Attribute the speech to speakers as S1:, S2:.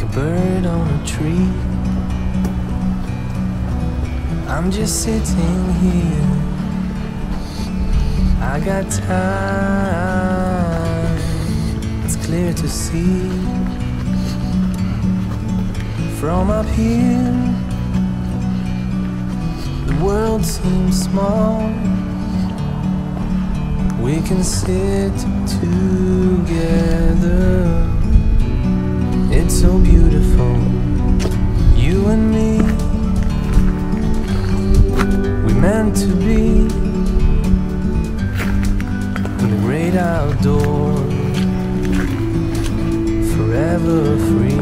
S1: bird on a tree. I'm just sitting here, I got time, it's clear to see. From up here, the world seems small. We can sit together. It's so beautiful, you and me. We meant to be in the great outdoors, forever free.